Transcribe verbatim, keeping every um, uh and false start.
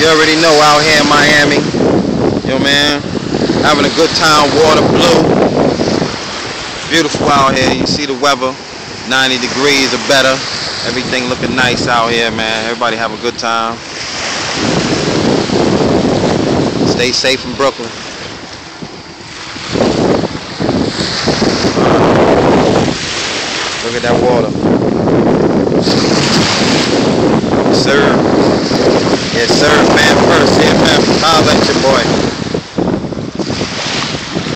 You already know, out here in Miami, yo man, having a good time. Water blue, beautiful out here. You see the weather, ninety degrees or better. Everything looking nice out here, man. Everybody have a good time. Stay safe in Brooklyn. Look at that water. Yes, sir. Yes, sir. FaM first. C M F. Holla at your boy.